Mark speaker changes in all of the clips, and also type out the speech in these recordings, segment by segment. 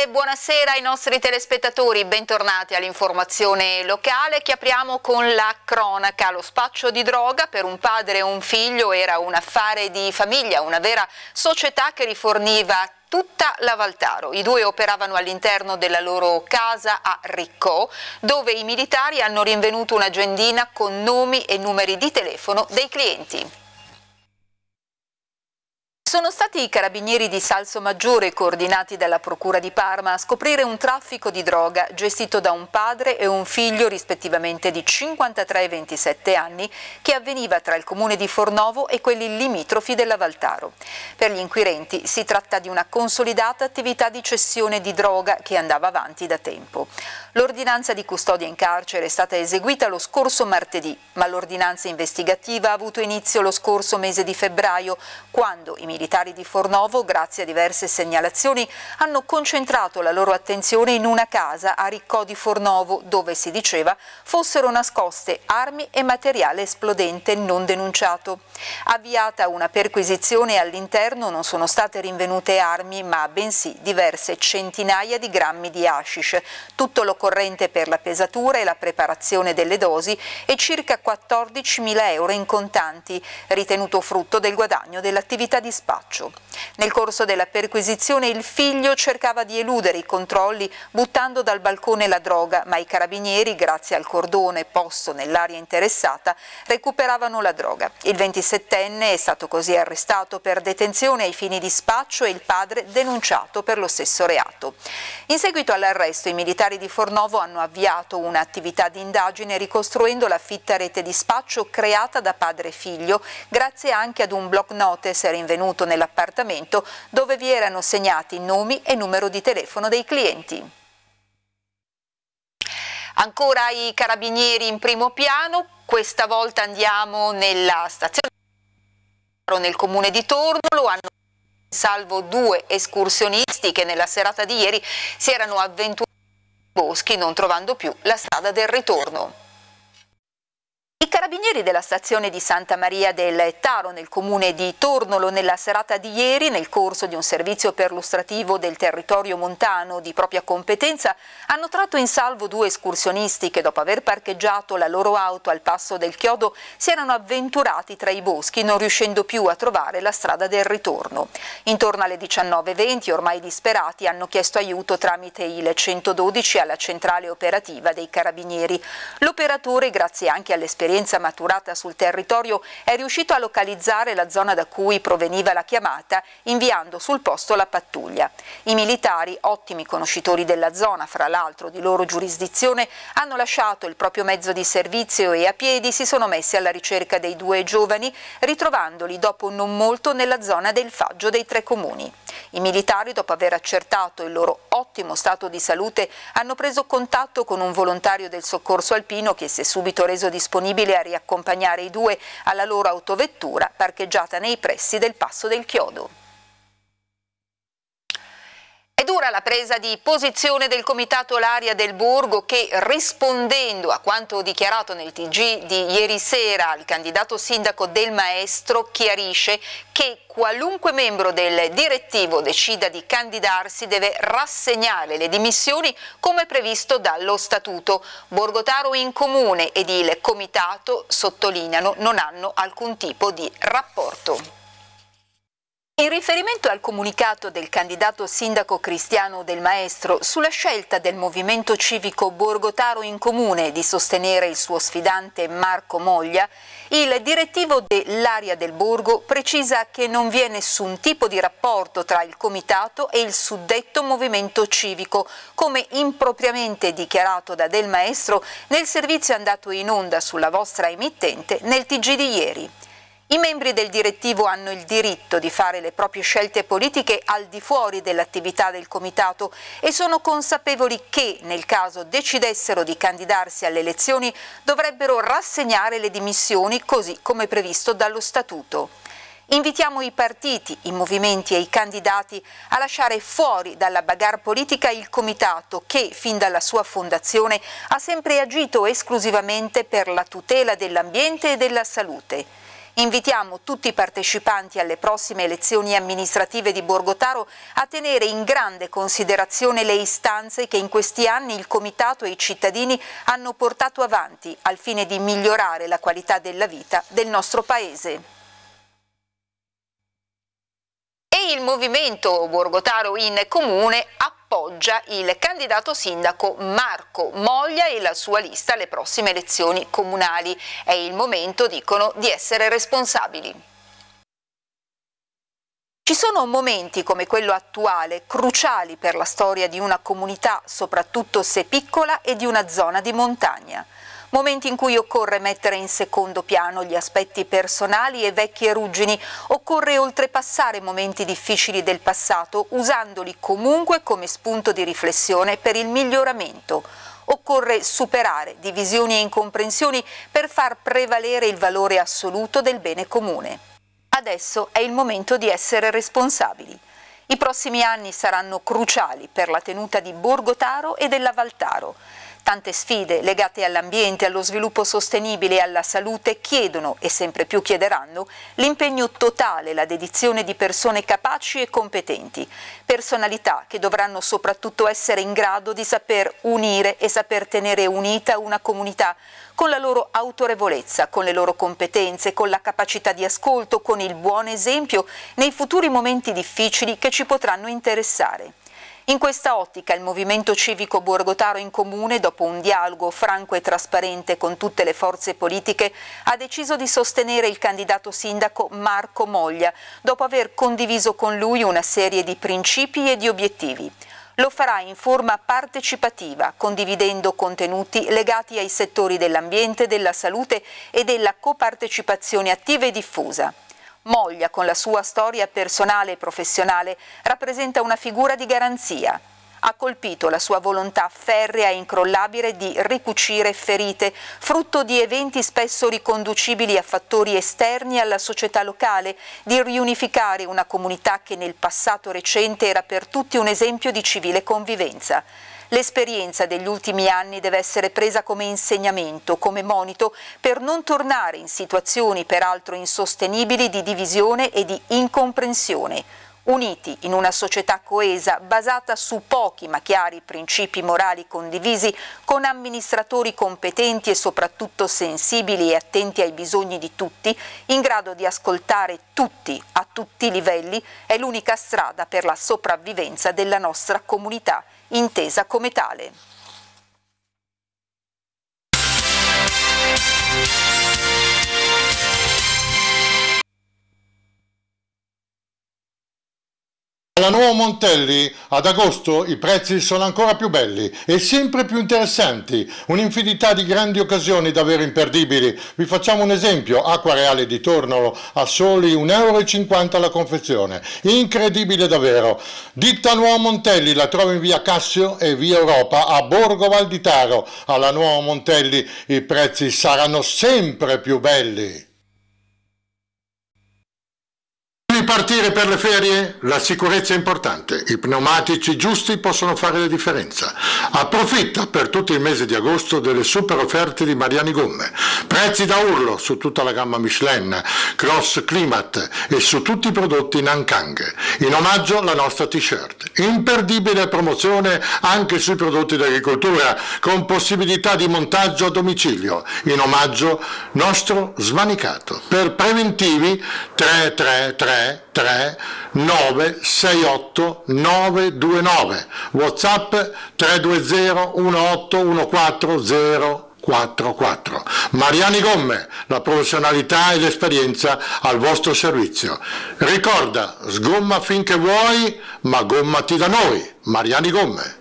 Speaker 1: e buonasera ai nostri telespettatori, bentornati all'informazione locale che apriamo con la cronaca. Lo spaccio di droga per un padre e un figlio era un affare di famiglia, una vera società che riforniva tutta la Valtaro. I due operavano all'interno della loro casa a Riccò, dove i militari hanno rinvenuto un'agendina con nomi e numeri di telefono dei clienti. Sono stati i carabinieri di Salsomaggiore, coordinati dalla Procura di Parma, a scoprire un traffico di droga gestito da un padre e un figlio rispettivamente di 53 e 27 anni che avveniva tra il comune di Fornovo e quelli limitrofi della Valtaro. Per gli inquirenti si tratta di una consolidata attività di cessione di droga che andava avanti da tempo. L'ordinanza di custodia in carcere è stata eseguita lo scorso martedì, ma l'ordinanza investigativa ha avuto inizio lo scorso mese di febbraio, quando i militari di Fornovo, grazie a diverse segnalazioni, hanno concentrato la loro attenzione in una casa a Riccò di Fornovo, dove si diceva fossero nascoste armi e materiale esplodente non denunciato. Avviata una perquisizione, all'interno non sono state rinvenute armi, ma bensì diverse centinaia di grammi di hashish, tutto l'occorrente per la pesatura e la preparazione delle dosi e circa 14.000 euro in contanti, ritenuto frutto del guadagno dell'attività di spaccio. Nel corso della perquisizione il figlio cercava di eludere i controlli buttando dal balcone la droga, ma i carabinieri, grazie al cordone posto nell'area interessata, recuperavano la droga. Il 27enne è stato così arrestato per detenzione ai fini di spaccio e il padre denunciato per lo stesso reato. In seguito all'arresto i militari di Fornovo hanno avviato un'attività di indagine ricostruendo la fitta rete di spaccio creata da padre e figlio, grazie anche ad un block notice rinvenuto nell'appartamento dove vi erano segnati nomi e numero di telefono dei clienti. Ancora i carabinieri in primo piano, questa volta andiamo nella stazione nel comune di Tornolo, hanno in salvo due escursionisti che nella serata di ieri si erano avventurati nei boschi non trovando più la strada del ritorno. I carabinieri della stazione di Santa Maria del Taro nel comune di Tornolo nella serata di ieri, nel corso di un servizio perlustrativo del territorio montano di propria competenza, hanno tratto in salvo due escursionisti che dopo aver parcheggiato la loro auto al passo del chiodo si erano avventurati tra i boschi non riuscendo più a trovare la strada del ritorno. Intorno alle 19:20 ormai disperati hanno chiesto aiuto tramite il 112 alla centrale operativa dei carabinieri. L'operatore, grazie anche all'esperienza maturata sul territorio, è riuscito a localizzare la zona da cui proveniva la chiamata, inviando sul posto la pattuglia. I militari, ottimi conoscitori della zona, fra l'altro di loro giurisdizione, hanno lasciato il proprio mezzo di servizio e a piedi si sono messi alla ricerca dei due giovani, ritrovandoli dopo non molto nella zona del Faggio dei Tre Comuni. I militari, dopo aver accertato il loro ottimo stato di salute, hanno preso contatto con un volontario del soccorso alpino che si è subito reso disponibile a riaccompagnare i due alla loro autovettura parcheggiata nei pressi del Passo del Chiodo. È dura la presa di posizione del Comitato Laria del Borgo che, rispondendo a quanto dichiarato nel TG di ieri sera il candidato sindaco Del Maestro, chiarisce che qualunque membro del direttivo decida di candidarsi deve rassegnare le dimissioni come previsto dallo statuto. Borgotaro in comune ed il comitato, sottolineano, non hanno alcun tipo di rapporto. In riferimento al comunicato del candidato sindaco Cristiano Del Maestro sulla scelta del movimento civico Borgotaro in Comune di sostenere il suo sfidante Marco Moglia, il direttivo dell'Aria del Borgo precisa che non vi è nessun tipo di rapporto tra il comitato e il suddetto movimento civico, come impropriamente dichiarato da Del Maestro nel servizio andato in onda sulla vostra emittente nel TG di ieri. I membri del direttivo hanno il diritto di fare le proprie scelte politiche al di fuori dell'attività del comitato e sono consapevoli che, nel caso decidessero di candidarsi alle elezioni, dovrebbero rassegnare le dimissioni così come previsto dallo statuto. Invitiamo i partiti, i movimenti e i candidati a lasciare fuori dalla bagarre politica il comitato che, fin dalla sua fondazione, ha sempre agito esclusivamente per la tutela dell'ambiente e della salute. Invitiamo tutti i partecipanti alle prossime elezioni amministrative di Borgotaro a tenere in grande considerazione le istanze che in questi anni il Comitato e i cittadini hanno portato avanti al fine di migliorare la qualità della vita del nostro Paese. E il movimento Borgotaro in Comune appoggia il candidato sindaco Marco Moglia e la sua lista alle prossime elezioni comunali. È il momento, dicono, di essere responsabili. Ci sono momenti come quello attuale cruciali per la storia di una comunità, soprattutto se piccola, e di una zona di montagna. Momenti in cui occorre mettere in secondo piano gli aspetti personali e vecchie ruggini, occorre oltrepassare momenti difficili del passato usandoli comunque come spunto di riflessione per il miglioramento. Occorre superare divisioni e incomprensioni per far prevalere il valore assoluto del bene comune. Adesso è il momento di essere responsabili. I prossimi anni saranno cruciali per la tenuta di Borgotaro e della Valtaro. Tante sfide legate all'ambiente, allo sviluppo sostenibile e alla salute chiedono, e sempre più chiederanno, l'impegno totale, la dedizione di persone capaci e competenti, personalità che dovranno soprattutto essere in grado di saper unire e saper tenere unita una comunità con la loro autorevolezza, con le loro competenze, con la capacità di ascolto, con il buon esempio nei futuri momenti difficili che ci potranno interessare. In questa ottica il Movimento Civico Borgotaro in Comune, dopo un dialogo franco e trasparente con tutte le forze politiche, ha deciso di sostenere il candidato sindaco Marco Moglia, dopo aver condiviso con lui una serie di principi e di obiettivi. Lo farà in forma partecipativa, condividendo contenuti legati ai settori dell'ambiente, della salute e della copartecipazione attiva e diffusa. Moglia, con la sua storia personale e professionale, rappresenta una figura di garanzia. Ha colpito la sua volontà ferrea e incrollabile di ricucire ferite, frutto di eventi spesso riconducibili a fattori esterni alla società locale, di riunificare una comunità che nel passato recente era per tutti un esempio di civile convivenza. L'esperienza degli ultimi anni deve essere presa come insegnamento, come monito, per non tornare in situazioni peraltro insostenibili di divisione e di incomprensione. Uniti in una società coesa, basata su pochi ma chiari principi morali condivisi, con amministratori competenti e soprattutto sensibili e attenti ai bisogni di tutti, in grado di ascoltare tutti a tutti i livelli, è l'unica strada per la sopravvivenza della nostra comunità, intesa come tale.
Speaker 2: Alla Nuovo Montelli ad agosto i prezzi sono ancora più belli e sempre più interessanti, un'infinità di grandi occasioni davvero imperdibili. Vi facciamo un esempio: acqua reale di Tornolo a soli 1,50 € la confezione, incredibile davvero. Ditta Nuovo Montelli la trovo in via Cassio e via Europa a Borgo Valditaro. Alla Nuovo Montelli i prezzi saranno sempre più belli. Partire per le ferie? La sicurezza è importante, i pneumatici giusti possono fare la differenza. Approfitta per tutto il mese di agosto delle super offerte di Mariani Gomme, prezzi da urlo su tutta la gamma Michelin, Cross Climat e su tutti i prodotti Nankang. In omaggio la nostra t-shirt, imperdibile promozione anche sui prodotti d'agricoltura con possibilità di montaggio a domicilio, in omaggio nostro Svanicato. Per preventivi 333 968 929, WhatsApp 320 18 044. Mariani Gomme, la professionalità e l'esperienza al vostro servizio. Ricorda, sgomma finché vuoi, ma gommati da noi. Mariani Gomme.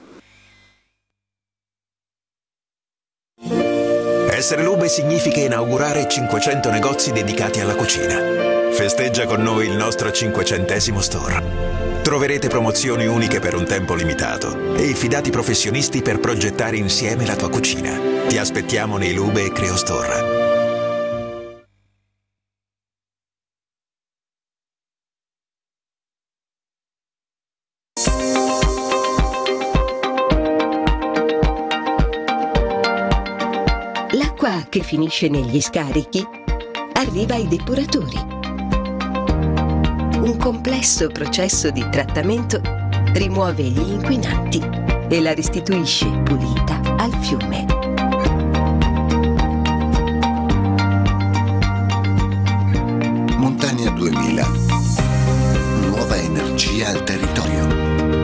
Speaker 3: Essere Lube significa inaugurare 500 negozi dedicati alla cucina. Festeggia con noi il nostro 500° store. Troverete promozioni uniche per un tempo limitato e i fidati professionisti per progettare insieme la tua cucina. Ti aspettiamo nei Lube e Creo Store.
Speaker 4: L'acqua che finisce negli scarichi arriva ai depuratori. Un complesso processo di trattamento rimuove gli inquinanti e la restituisce pulita al fiume.
Speaker 5: Montania 2000. Nuova energia al territorio.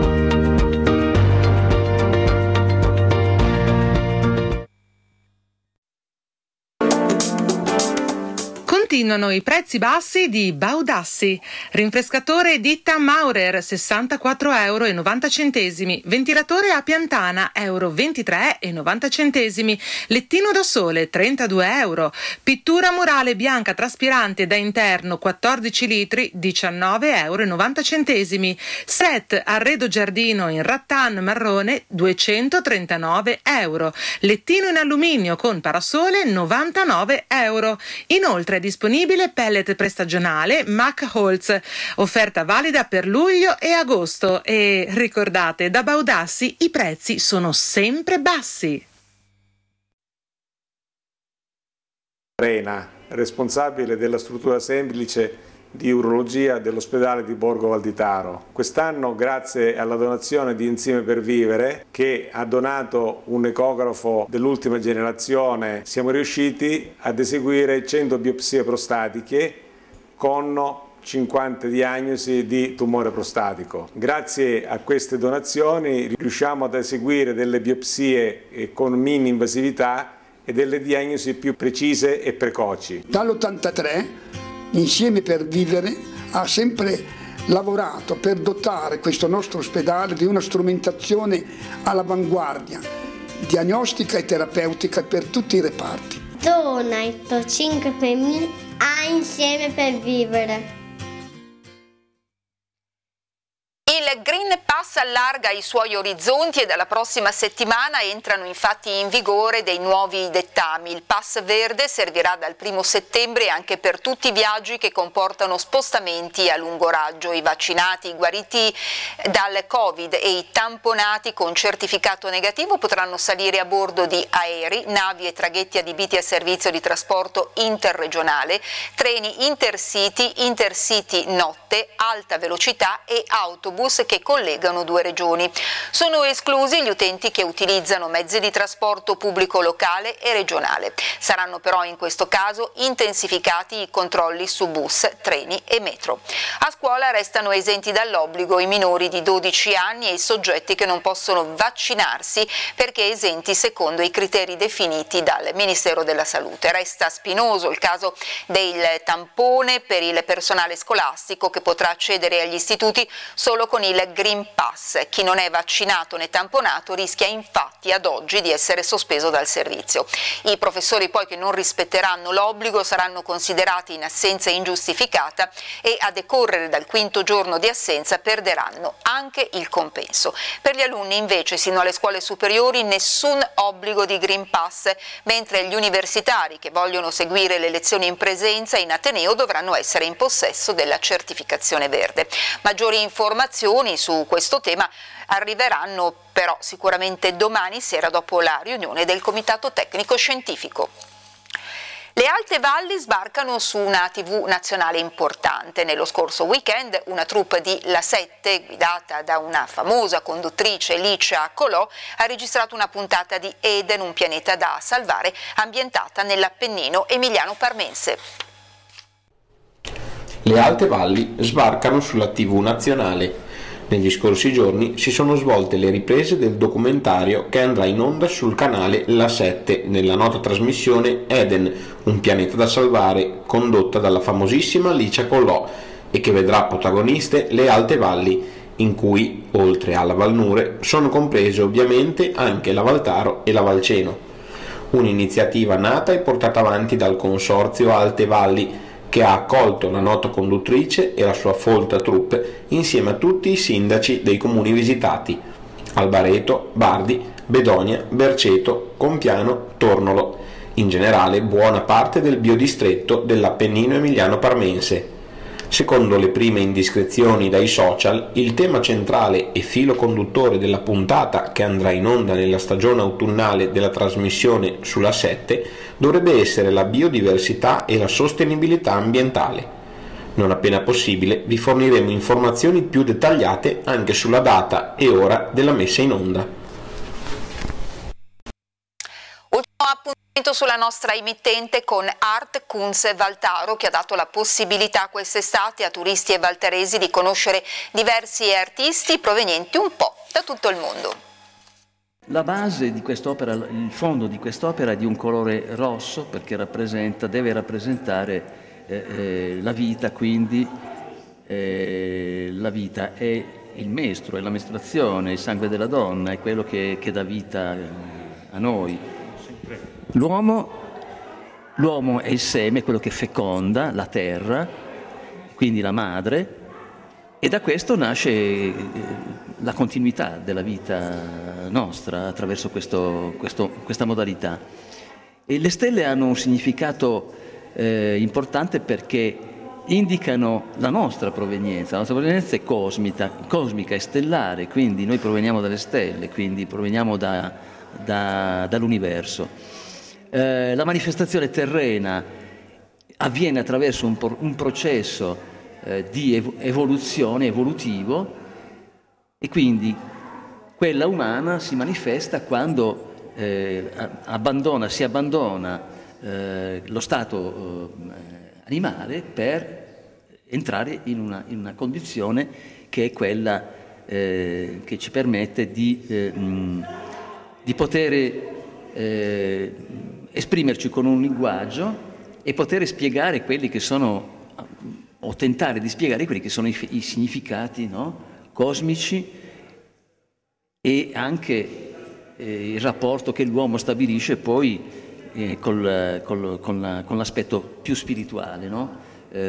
Speaker 6: Continuano i prezzi bassi di Baudassi. Rinfrescatore ditta Maurer, €64,90. Ventilatore a piantana, €23,90. Lettino da sole, €32. Pittura murale bianca traspirante da interno, 14 litri, €19,90. Set arredo giardino in rattan marrone, €239. Lettino in alluminio con parasole, €99. Inoltre è disponibile pellet prestagionale Mack Holz, offerta valida per luglio e agosto. E ricordate, da Baudassi i prezzi sono sempre bassi.
Speaker 7: Rena, responsabile della struttura semplice di urologia dell'ospedale di Borgo Valditaro. Quest'anno, grazie alla donazione di Insieme per Vivere, che ha donato un ecografo dell'ultima generazione, siamo riusciti ad eseguire 100 biopsie prostatiche con 50 diagnosi di tumore prostatico. Grazie a queste donazioni riusciamo ad eseguire delle biopsie con mini invasività e delle diagnosi più precise e precoci.
Speaker 8: Dall'83 Insieme per Vivere ha sempre lavorato per dotare questo nostro ospedale di una strumentazione all'avanguardia, diagnostica e terapeutica per tutti i reparti.
Speaker 9: Dona il tuo 5 per 1000 a Insieme per Vivere.
Speaker 1: Il Green Pass allarga i suoi orizzonti e dalla prossima settimana entrano infatti in vigore dei nuovi dettami. Il Pass Verde servirà dal 1 settembre anche per tutti i viaggi che comportano spostamenti a lungo raggio. I vaccinati, i guariti dal Covid e i tamponati con certificato negativo potranno salire a bordo di aerei, navi e traghetti adibiti a servizio di trasporto interregionale, treni intercity, intercity notte, alta velocità e autobus che collegano due regioni. Sono esclusi gli utenti che utilizzano mezzi di trasporto pubblico locale e regionale. Saranno però in questo caso intensificati i controlli su bus, treni e metro. A scuola restano esenti dall'obbligo i minori di 12 anni e i soggetti che non possono vaccinarsi perché esenti secondo i criteri definiti dal Ministero della Salute. Resta spinoso il caso del tampone per il personale scolastico che potrà accedere agli istituti solo con il Green Pass. Chi non è vaccinato né tamponato rischia infatti ad oggi di essere sospeso dal servizio. I professori poi che non rispetteranno l'obbligo saranno considerati in assenza ingiustificata e a decorrere dal 5° giorno di assenza perderanno anche il compenso. Per gli alunni invece sino alle scuole superiori nessun obbligo di Green Pass, mentre gli universitari che vogliono seguire le lezioni in presenza in Ateneo dovranno essere in possesso della certificazione verde. Maggiori informazioni su questo tema arriveranno però sicuramente domani sera dopo la riunione del Comitato Tecnico Scientifico. Le Alte Valli sbarcano su una TV nazionale importante. Nello scorso weekend una troupe di La 7, guidata da una famosa conduttrice, Licia Colò, ha registrato una puntata di Eden, un pianeta da salvare, ambientata nell'Appennino emiliano-parmense.
Speaker 10: Le Alte Valli sbarcano sulla TV nazionale. Negli scorsi giorni si sono svolte le riprese del documentario che andrà in onda sul canale La 7 nella nota trasmissione Eden, un pianeta da salvare, condotta dalla famosissima Licia Colò e che vedrà protagoniste le Alte Valli, in cui, oltre alla Valnure, sono comprese ovviamente anche la Valtaro e la Valceno. Un'iniziativa nata e portata avanti dal Consorzio Alte Valli, che ha accolto la nota conduttrice e la sua folta troupe insieme a tutti i sindaci dei comuni visitati: Albareto, Bardi, Bedonia, Berceto, Compiano, Tornolo, in generale buona parte del biodistretto dell'Appennino emiliano-parmense. Secondo le prime indiscrezioni dai social, il tema centrale e filo conduttore della puntata che andrà in onda nella stagione autunnale della trasmissione sulla 7 dovrebbe essere la biodiversità e la sostenibilità ambientale. Non appena possibile vi forniremo informazioni più dettagliate anche sulla data e ora della messa in onda.
Speaker 1: Ultimo appuntamento sulla nostra emittente con Art Kunz Valtaro, che ha dato la possibilità quest'estate a turisti e valtaresi di conoscere diversi artisti provenienti un po' da tutto il mondo.
Speaker 11: La base di quest'opera, il fondo di quest'opera è di un colore rosso perché deve rappresentare la vita, quindi la vita è il mestro, è la mestruazione, il sangue della donna, è quello che dà vita a noi. L'uomo è il seme, quello che feconda la terra, quindi la madre, e da questo nasce la continuità della vita nostra attraverso questa modalità. E le stelle hanno un significato importante perché indicano la nostra provenienza è cosmica e stellare, quindi noi proveniamo dalle stelle, quindi proveniamo dall'universo. La manifestazione terrena avviene attraverso un processo di evolutivo, e quindi quella umana si manifesta quando si abbandona lo stato animale per entrare in una condizione che è quella che ci permette di poter esprimerci con un linguaggio e poter spiegare quelli che sono, o tentare di spiegare quelli che sono i significati, no? Cosmici, e anche il rapporto che l'uomo stabilisce poi con l'aspetto più spirituale, no?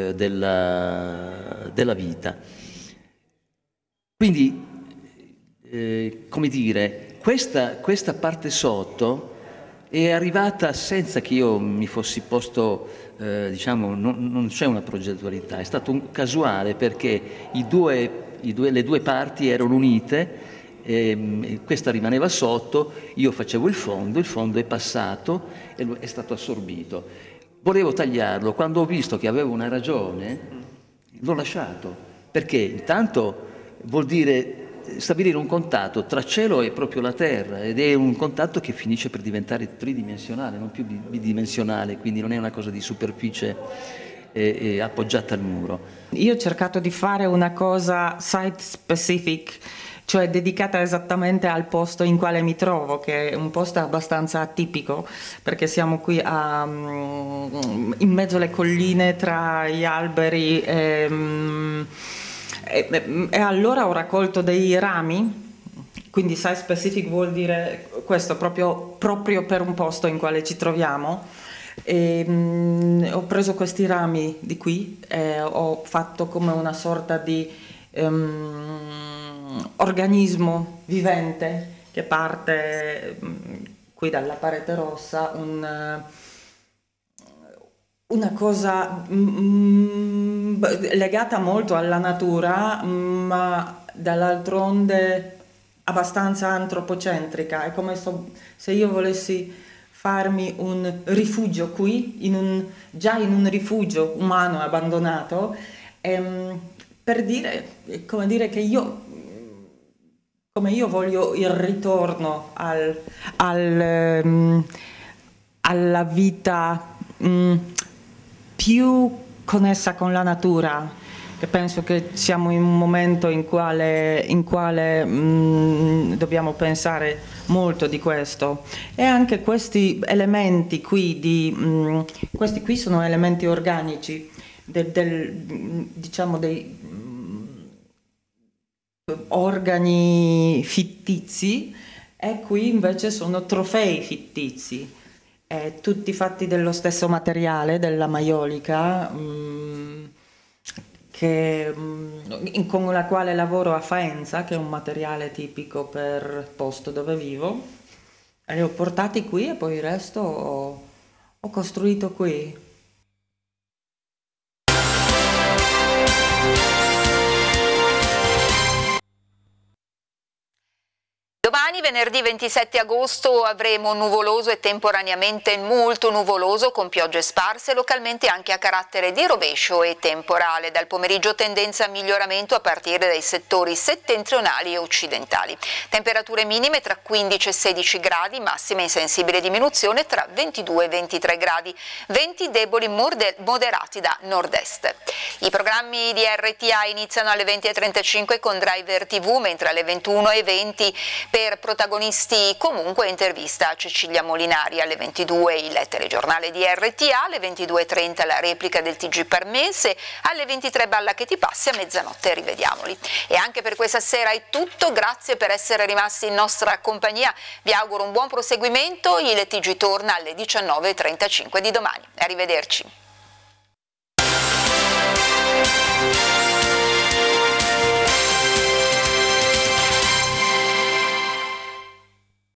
Speaker 11: della vita. Quindi, come dire, questa parte sotto è arrivata senza che io mi fossi posto, non c'è una progettualità, è stato un casuale perché le due parti erano unite. Questa rimaneva sotto, io facevo il fondo è passato e è stato assorbito. Volevo tagliarlo, quando ho visto che avevo una ragione l'ho lasciato, perché intanto vuol dire stabilire un contatto tra cielo e proprio la terra, ed è un contatto che finisce per diventare tridimensionale, non più bidimensionale, quindi non è una cosa di superficie appoggiata al muro.
Speaker 12: Io ho cercato di fare una cosa site specific, cioè dedicata esattamente al posto in quale mi trovo, che è un posto abbastanza atipico, perché siamo qui in mezzo alle colline, tra gli alberi, e allora ho raccolto dei rami, quindi site specific vuol dire questo, proprio per un posto in quale ci troviamo. Ho preso questi rami di qui e ho fatto come una sorta di organismo vivente che parte qui dalla parete rossa, una cosa legata molto alla natura, ma dall'altronde abbastanza antropocentrica. È come se io volessi farmi un rifugio qui, già in un rifugio umano abbandonato, per dire, come dire che come io voglio il ritorno alla vita più connessa con la natura, che penso che siamo in un momento in quale dobbiamo pensare molto di questo. E anche questi elementi qui, questi qui sono elementi organici, diciamo dei organi fittizi, e qui invece sono trofei fittizi, tutti fatti dello stesso materiale, della maiolica, con la quale lavoro a Faenza, che è un materiale tipico per il posto dove vivo, e li ho portati qui e poi il resto ho costruito qui.
Speaker 1: Domani venerdì 27 agosto avremo nuvoloso e temporaneamente molto nuvoloso con piogge sparse, localmente anche a carattere di rovescio e temporale. Dal pomeriggio tendenza a miglioramento a partire dai settori settentrionali e occidentali. Temperature minime tra 15 e 16 gradi, massime in sensibile diminuzione tra 22 e 23 gradi. Venti deboli moderati da nord-est. I programmi di RTA iniziano alle 20:35 con Driver TV, mentre alle 21:20 per protagonisti comunque intervista a Cecilia Molinari, alle 22 il telegiornale di RTA, alle 22:30 la replica del TG Parmense, alle 23 Balla che ti passi, a mezzanotte rivediamoli. E anche per questa sera è tutto, grazie per essere rimasti in nostra compagnia, vi auguro un buon proseguimento, il TG torna alle 19:35 di domani. Arrivederci.